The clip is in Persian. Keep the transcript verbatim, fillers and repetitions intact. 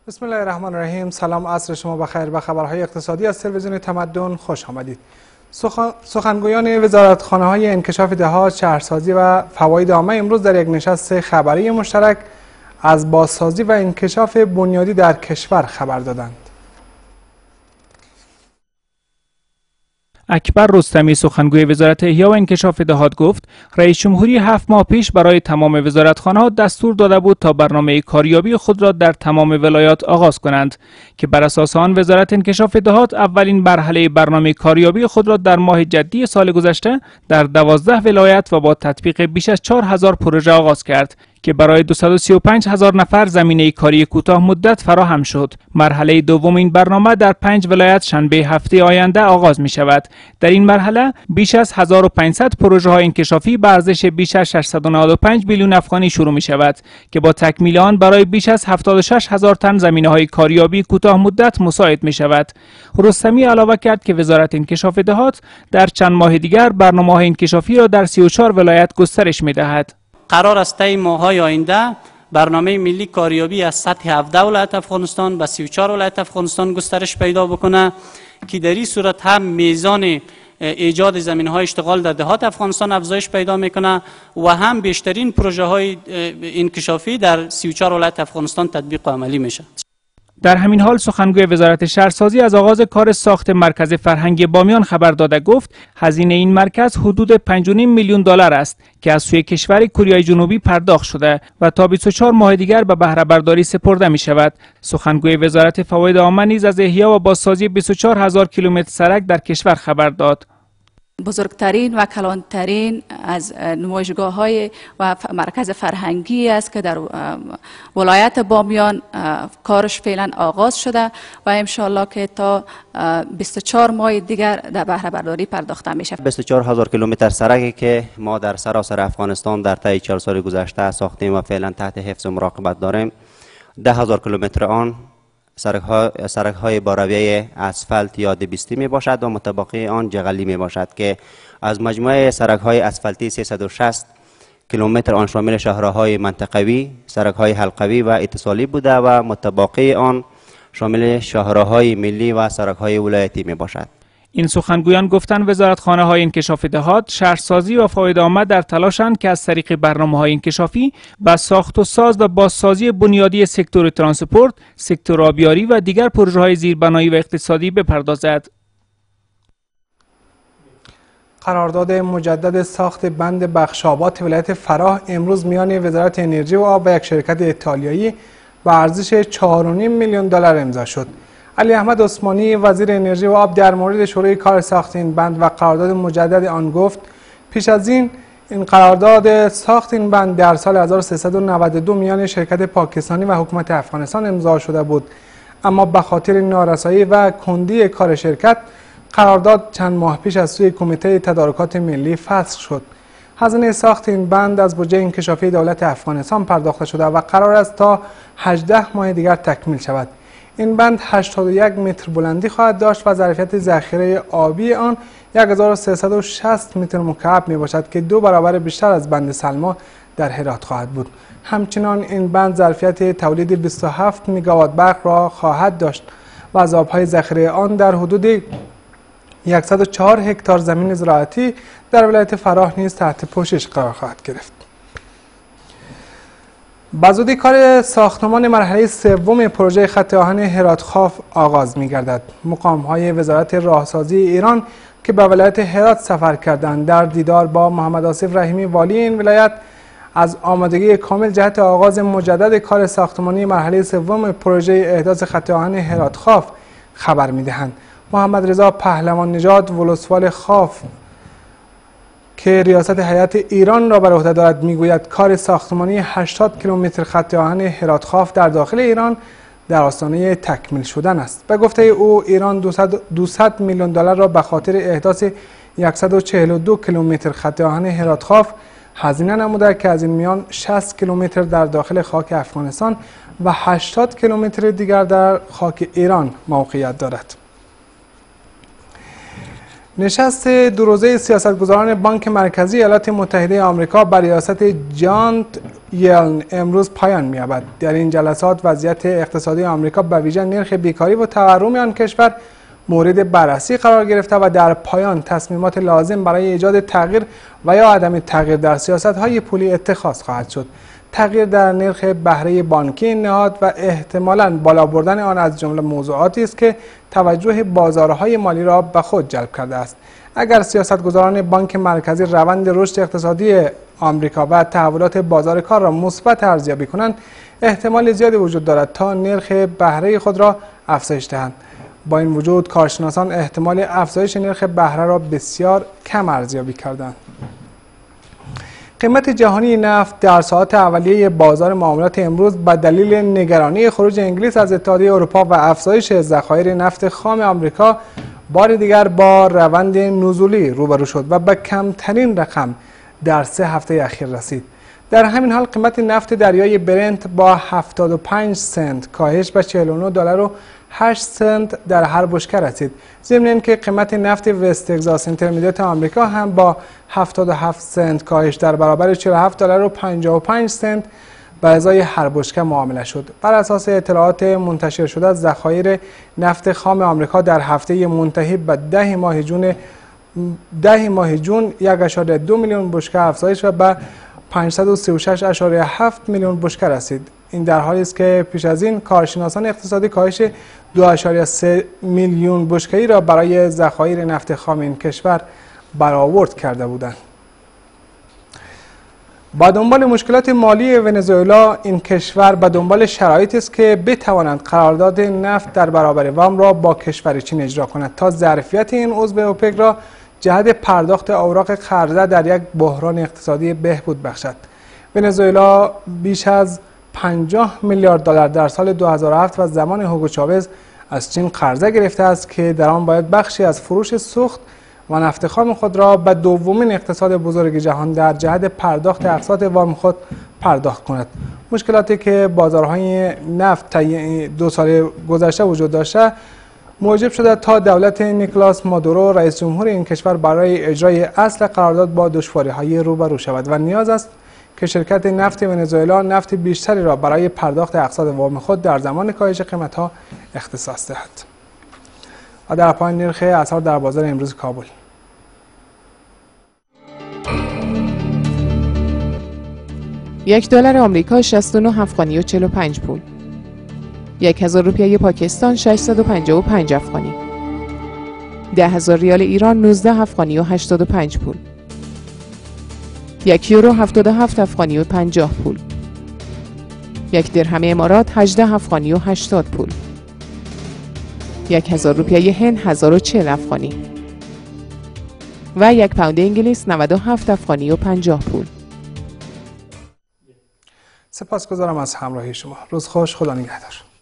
بسم الله الرحمن الرحیم. سلام، عصر شما بخیر. به خبرهای اقتصادی از تلویزیون تمدن خوش آمدید. سخن... سخنگویان وزارتخانه‌های انکشاف دهات، شهرسازی و فواید عامه امروز در یک نشست خبری مشترک از بازسازی و انکشاف بنیادی در کشور خبر دادند. اکبر رستمی سخنگوی وزارت احیا و انکشاف دهات گفت رئیس جمهوری هفت ماه پیش برای تمام وزارتخانه‌ها دستور داده بود تا برنامه کاریابی خود را در تمام ولایات آغاز کنند که بر اساس آن وزارت انکشاف دهات اولین مرحله برنامه کاریابی خود را در ماه جدی سال گذشته در دوازده ولایت و با تطبیق بیش از چهار هزار پروژه آغاز کرد که برای دویست و سی و پنج هزار نفر زمینه کاری کوتاه مدت فراهم شد. مرحله دوم این برنامه در پنج ولایت شنبه هفته آینده آغاز می شود. در این مرحله بیش از هزار و پانصد پروژه های انکشافی به ارزش بیش از ششصد و نود و پنج میلیون افغانی شروع می شود که با تکمیل آن برای بیش از هفتاد و شش هزار تن زمینه های کاریابی کوتاه مدت مساعد می شود. رستمی علاوه کرد که وزارت انکشاف دهات در چند ماه دیگر برنامه‌های انکشافی را در سی و چهار ولایت گسترش می دهد. قرار است طی ماه‌های آینده برنامه ملی کاریابی از سطح هفده ولایت افغانستان به سی و چهار ولایت افغانستان گسترش پیدا بکنه که در این صورت هم میزان ایجاد زمینه‌های اشتغال در دهات افغانستان افزایش پیدا میکنه و هم بیشترین پروژه های انکشافی در سی و چهار ولایت افغانستان تطبیق و عملی میشه. در همین حال سخنگوی وزارت شهرسازی از آغاز کار ساخت مرکز فرهنگی بامیان خبر داده گفت هزینه این مرکز حدود پنج و نیم میلیون دلار است که از سوی کشور کره جنوبی پرداخت شده و تا بیست و چهار ماه دیگر به بهره برداری سپرده می شود. سخنگوی وزارت فواید عامه نیز از احیا و بازسازی بیست و چهار هزار کیلومتر سرک در کشور خبر داد. بزرگترین و کلانترین از نمایشگاه های و مرکز فرهنگی است که در ولایت بامیان کارش فعلا آغاز شده و انشالله که تا بیست و چهار ماه دیگر در بهره برداری پرداخته میشه. بیست و چهار هزار کیلومتر سرکی که ما در سراسر افغانستان در طی چهل سال گذشته ساختیم و فعلا تحت حفظ و مراقبت داریم. ده هزار کیلومتر آن سرک های با رویه اسفالت یا دبیستی می باشد و متبقی آن جغلی می باشد که از مجموعه سرک های اسفالتی سیصد و شصت کیلومتر آن شامل شهرهای منطقوی، سرک های حلقوی و اتصالی بوده و متبقی آن شامل شهرهای ملی و سرک های ولایتی می باشد. این سخنگویان گفتند وزارتخانه های انکشاف دهات، شهرسازی و فواید عامه در تلاشند که از طریق برنامه های انکشافی به ساخت و ساز و بازسازی بنیادی سکتور ترانسپورت، سکتور آبیاری و دیگر پروژه های زیربنایی و اقتصادی بپردازد. قرارداد مجدد ساخت بند بخشابات ولایت فراه امروز میان وزارت انرژی و آب و یک شرکت ایتالیایی به ارزش چهار و نیم میلیون دلار امضا شد. علی احمد عثمانی وزیر انرژی و آب در مورد شروع کار ساخت این بند و قرارداد مجدد آن گفت پیش از این این قرارداد ساخت این بند در سال هزار و سیصد و نود و دو میان شرکت پاکستانی و حکومت افغانستان امضا شده بود، اما به خاطر نارسایی و کندی کار شرکت قرارداد چند ماه پیش از سوی کمیته تدارکات ملی فسخ شد. هزینه ساخت این بند از بودجه انکشافی دولت افغانستان پرداخته شده و قرار است تا هجده ماه دیگر تکمیل شود. این بند هشتاد و یک متر بلندی خواهد داشت و ظرفیت ذخیره آبی آن یک هزار و سیصد و شصت متر مکعب می باشد که دو برابر بیشتر از بند سلما در هرات خواهد بود. همچنان این بند ظرفیت تولید بیست و هفت میگاوات برق را خواهد داشت و از آبهای ذخیره آن در حدود صد و چهار هکتار زمین زراعتی در ولایت فراه نیز تحت پوشش قرار خواهد گرفت. بزودی کار ساختمان مرحله سوم پروژه خط آهن هرات خاف آغاز می گردد. مقام های وزارت راهسازی ایران که به ولایت هرات سفر کردند در دیدار با محمد آصف رحیمی والی این ولایت از آمادگی کامل جهت آغاز مجدد کار ساختمانی مرحله سوم پروژه احداث خط آهن هرات خاف خبر می دهند. محمد رضا پهلوان نژاد ولسوال خاف که ریاست هیئت ایران را بر عهده دارد میگوید کار ساختمانی هشتاد کیلومتر خط آهن هرات خاف در داخل ایران در آستانه تکمیل شدن است. به گفته او ایران دویست میلیون دلار را به خاطر احداث صد و چهل و دو کیلومتر خط آهن هرات خاف هزینه نموده که از این میان شصت کیلومتر در داخل خاک افغانستان و هشتاد کیلومتر دیگر در خاک ایران موقعیت دارد. نشست دو روزه سیاستگزاران بانک مرکزی ایالات متحده آمریکا بر ریاست جانت یلن امروز پایان می‌یابد. در این جلسات وضعیت اقتصادی آمریکا به ویژه نرخ بیکاری و تورم آن کشور مورد بررسی قرار گرفته و در پایان تصمیمات لازم برای ایجاد تغییر و یا عدم تغییر در سیاست‌های پولی اتخاذ خواهد شد. تغییر در نرخ بهره بانکی نهاد و احتمالاً بالا بردن آن از جمله موضوعاتی است که توجه بازارهای مالی را به خود جلب کرده است. اگر سیاستگزاران بانک مرکزی روند رشد اقتصادی آمریکا و تحولات بازار کار را مثبت ارزیابی کنند، احتمال زیادی وجود دارد تا نرخ بهره خود را افزایش دهند. با این وجود کارشناسان احتمال افزایش نرخ بهره را بسیار کم ارزیابی کردند. قیمت جهانی نفت در ساعات اولیه بازار معاملات امروز به دلیل نگرانی خروج انگلیس از اتحادیه اروپا و افزایش ذخایر نفت خام آمریکا بار دیگر با روند نزولی روبرو شد و به کمترین رقم در سه هفته اخیر رسید. در همین حال قیمت نفت دریای برنت با هفتاد و پنج سنت کاهش به چهل و نه دلار و هشت سنت در هر بشکه رسید. ضمن اینکه قیمت نفت وست تگزاس اینترمدیت آمریکا هم با هفتاد و هفت سنت کاهش در برابر چهل و هفت دلار و پنجاه و پنج سنت به ازای هر بشکه معامله شد. بر اساس اطلاعات منتشر شده ذخایر نفت خام آمریکا در هفته منتهی به ده ماه جون ده ماه جون یک اشاره دو میلیون بشکه افزایش و به پانصد و سی و شش اشاره هفت میلیون بشکه رسید. این در حالی است که پیش از این کارشناسان اقتصادی کاهش دو اشاره سه میلیون بشکه‌ای را برای ذخایر نفت خام این کشور برآورد کرده بودند. با دنبال مشکلات مالی ونزوئلا، این کشور به دنبال شرایطی است که بتواند قرارداد نفت در برابر وام را با کشور چین اجرا کند تا ظرفیت این عضو اوپک را جهت پرداخت اوراق قرضه در یک بحران اقتصادی بهبود بخشد. ونزوئلا بیش از پنجاه میلیارد دلار در سال دو هزار و هفت و زمان هوگو چاوز از چین قرضه گرفته است که در آن باید بخشی از فروش سوخت و نفت خام خود را به دومین اقتصاد بزرگ جهان در جهت پرداخت اقساط وام خود پرداخت کند. مشکلاتی که بازارهای نفت طی دو سال گذشته وجود داشته موجب شده تا دولت نیکولاس مادورو رئیس جمهور این کشور برای اجرای اصل قرارداد با دشواری‌های روبرو شود و نیاز است که شرکت نفت ونزوئلا نفت بیشتری را برای پرداخت اقساط وام خود در زمان کاهش قیمت‌ها اختصاص دهد. و در پایان نرخ اسعار در بازار امروز کابل. یک دلار آمریکا شصت و نه افغانی و چهل و پنج پول. یک هزار روپیه پاکستان ششصد و پنجاه و پنج افغانی. ده هزار ریال ایران نوزده افغانی و هشتاد و پنج پول. یک یورو هفتاد و هفت افغانی و پنجاه پول. یک درهم امارات هجده افغانی و هشتاد پول. یک هزار روپیه هند هزار و چهل افغانی. و یک پوند انگلیس نود و هفت افغانی و پنجاه پول. سپاسگزارم از همراهی شما. روز خوش، خدا نگهدار.